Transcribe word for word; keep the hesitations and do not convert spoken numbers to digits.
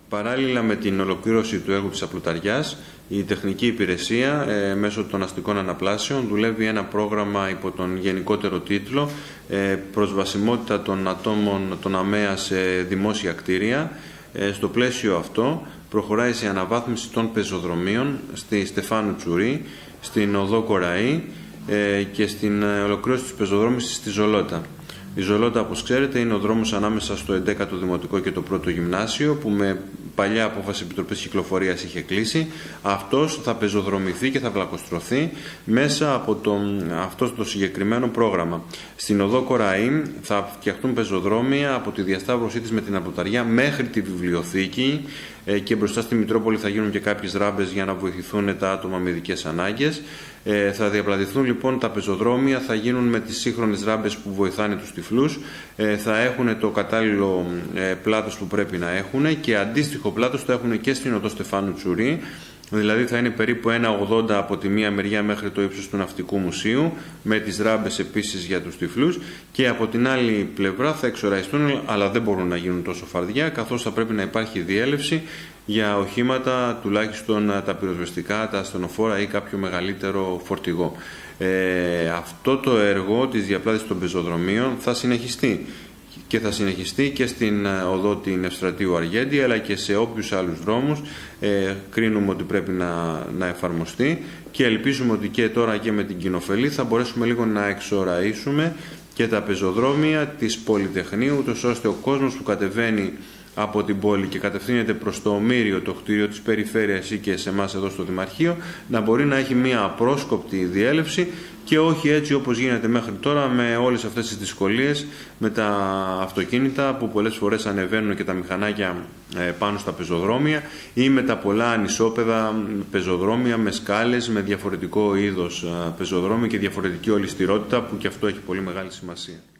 Παράλληλα με την ολοκλήρωση του έργου της απλουταριάς, η τεχνική υπηρεσία ε, μέσω των αστικών αναπλάσεων δουλεύει ένα πρόγραμμα υπό τον γενικότερο τίτλο ε, «Προσβασιμότητα των ατόμων των ΑΜΕΑ σε δημόσια κτίρια». Ε, στο πλαίσιο αυτό προχωράει σε αναβάθμιση των πεζοδρομίων στη Στεφάνου Τσουρί, στην Οδό Κοραή ε, και στην ολοκλήρωση της πεζοδρόμησης στη Ζολότα. Η Ζολότα, όπως ξέρετε, είναι ο δρόμος ανάμεσα στο εντέκατο Δημοτικό και το πρώτο Γυμνάσιο, που με παλιά απόφαση Επιτροπής Κυκλοφορίας είχε κλείσει. Αυτός θα πεζοδρομηθεί και θα βλακοστρωθεί μέσα από το, αυτό το συγκεκριμένο πρόγραμμα. Στην Οδό Κοραή θα φτιαχτούν πεζοδρόμια από τη διασταύρωσή της με την Απλουταριά μέχρι τη βιβλιοθήκη ε, και μπροστά στη Μητρόπολη θα γίνουν και κάποιες ράμπες για να βοηθηθούν τα άτομα με ειδικές ανάγκες. Ε, θα διαπλατηθούν λοιπόν τα πεζοδρόμια, θα γίνουν με τις σύγχρονες ράμπες που βοηθάνε τους τυφλούς, ε, θα έχουν το κατάλληλο ε, πλάτος που πρέπει να έχουν και αντίστοιχο πλάτος θα έχουν και στην Οδό Στεφάνου Τσουρί, δηλαδή θα είναι περίπου ένα ογδόντα από τη μία μεριά μέχρι το ύψος του Ναυτικού Μουσείου, με τις ράμπες επίσης για τους τυφλούς, και από την άλλη πλευρά θα εξοραϊστούν, αλλά δεν μπορούν να γίνουν τόσο φαρδιά, καθώς θα πρέπει να υπάρχει διέλευση για οχήματα, τουλάχιστον τα πυροσβεστικά, τα ασθενοφόρα ή κάποιο μεγαλύτερο φορτηγό. Ε, αυτό το έργο της διαπλάτησης των πεζοδρομίων θα συνεχιστεί και θα συνεχιστεί και στην οδό την Ευστρατείου Αργέντη, αλλά και σε όποιους άλλους δρόμους ε, κρίνουμε ότι πρέπει να, να εφαρμοστεί, και ελπίζουμε ότι και τώρα και με την Κοινοφελή θα μπορέσουμε λίγο να εξοραίσουμε και τα πεζοδρόμια της Πολυτεχνείου, ούτως ώστε ο κόσμος που κατεβαίνει από την πόλη και κατευθύνεται προς το Ομήριο, το κτίριο της περιφέρειας ή και σε εμάς εδώ στο Δημαρχείο, να μπορεί να έχει μια απρόσκοπτη διέλευση και όχι έτσι όπως γίνεται μέχρι τώρα, με όλες αυτές τις δυσκολίες με τα αυτοκίνητα που πολλές φορές ανεβαίνουν και τα μηχανάκια πάνω στα πεζοδρόμια, ή με τα πολλά ανισόπεδα πεζοδρόμια με σκάλες, με διαφορετικό είδος πεζοδρόμιο και διαφορετική ολισθηρότητα, που και αυτό έχει πολύ μεγάλη σημασία.